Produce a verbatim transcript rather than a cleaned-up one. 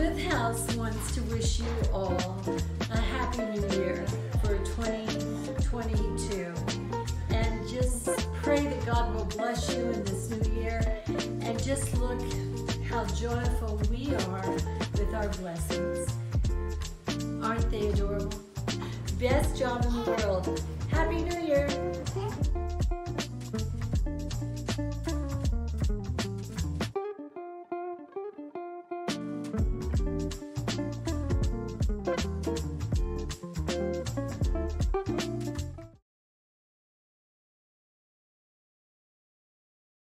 Elizabeth House wants to wish you all a happy new year for twenty twenty-two, and just pray that God will bless you in this new year, and just look how joyful we are with our blessings. Aren't they adorable? Best job in the world. Happy New Year!